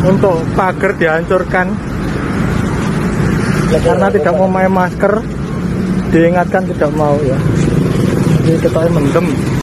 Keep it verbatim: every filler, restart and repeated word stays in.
untuk pagar dihancurkan karena tidak mau memakai masker, diingatkan tidak mau ya. Jadi kita mendem.